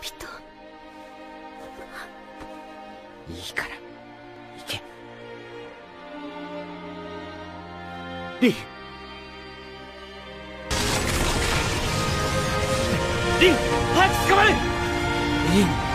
人。 いいから行け。リン、リン、早く捕まれ。リン。